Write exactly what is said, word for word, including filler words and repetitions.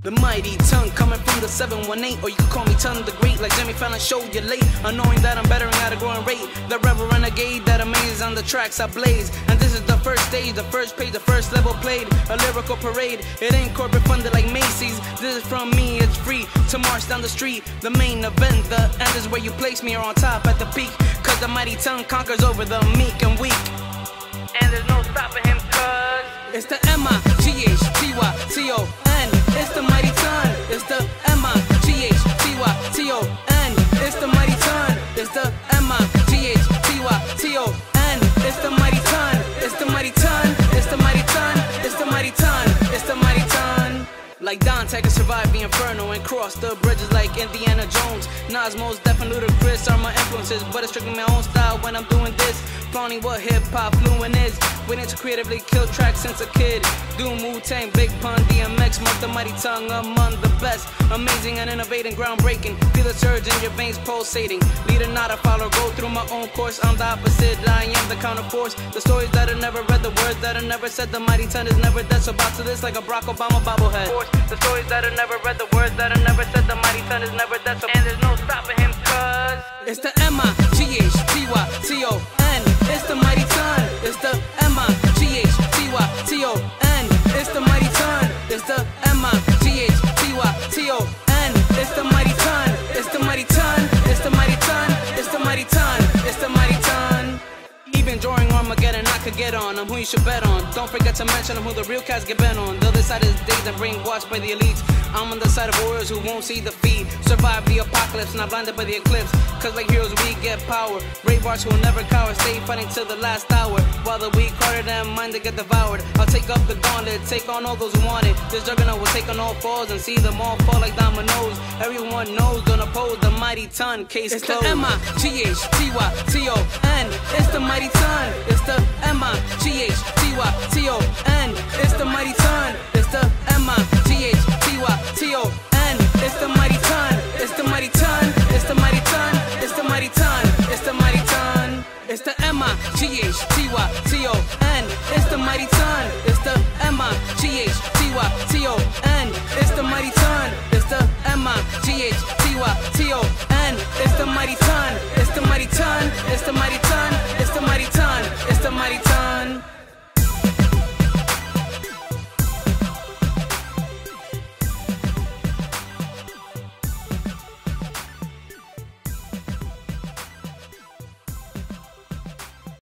The mighty tongue coming from the seven one eight, or you can call me Ton the Great, like Jimmy Fallon showed you late. Unknowing that I'm bettering at a growing rate. The rebel renegade that amazes on the tracks I blaze. And this is the first stage, the first page, the first level played. A lyrical parade, it ain't corporate funded like Macy's. This is from me, it's free to march down the street. The main event, the end is where you place me, or on top at the peak. Cause the mighty tongue conquers over the meek and weak. And there's no stopping him, cause it's the M I G H T Y T O N. It's the mighty tongue. It's the M I G H T Y T O N. It's the mighty tongue. It's the M I G H T Y T O N. It's the mighty tongue. It's the mighty tongue. It's the mighty tongue. It's the mighty tongue. It's the mighty tongue. Like Dante can survive the inferno and cross the bridges like Indiana Jones. Nas, Mos Def, and Ludacris are my influences, but it's strictly my own style when I'm doing this. Flaunting what hip-hop fluent is. Waiting to creatively kill tracks since a kid. Doom, Wu-Tang, Big Pun, D M X, mark the mighty tongue among the best. Amazing and innovating, groundbreaking. Feel the surge in your veins pulsating. Leader, not a follower, go through my own course. I'm the opposite, I am the counterforce. The stories that I never read, the words that I never said. The mighty tongue is never dead, so bow to this like a Barack Obama bobblehead. The stories that I never read, the words that I never said. The mighty tongue is never dead, so and there's no stopping him, cause it's the M I G H T Y T O N. It's the mighty tongue. It's the M I G H T Y T O N. It's the mighty tongue. It's the M I G H T Y T O N. It's the mighty tongue. It's the mighty tongue. It's the mighty tongue. It's the mighty tongue. It's the mighty tongue. Even during Armageddon, I could get on. I'm who you should bet on. Don't forget to mention I'm who the real cats get bent on. The other side is days that brainwashed by the elites. I'm on the side of warriors who won't see defeat. Survive the apocalypse, not blinded by the eclipse. Cause like heroes we get power. Brave hearts who will never cower. Stay fighting till the last hour. While the weak hearted and minded get devoured. I'll take up the gauntlet, take on all those who want it. This juggernaut will take on all fours and see them all fall like dominoes. Everyone knows, don't oppose the mighty tongue. Case it's closed. The M I G H T Y T O N. It's the mighty tongue. It's the M I G H T Y T O N. It's the mighty tongue. It's the M I G H T Y T O N. It's the mighty tongue. It's the mighty tongue. It's the mighty tongue. It's the mighty tongue. It's the mighty tongue. It's the M I G H T Y T O N. It's the mighty tongue. It's the M I G H T Y T O N. It's the mighty tongue. It's the M I G H T Y T O N. It's the mighty tongue. It's the mighty tongue. It's the mighty tongue.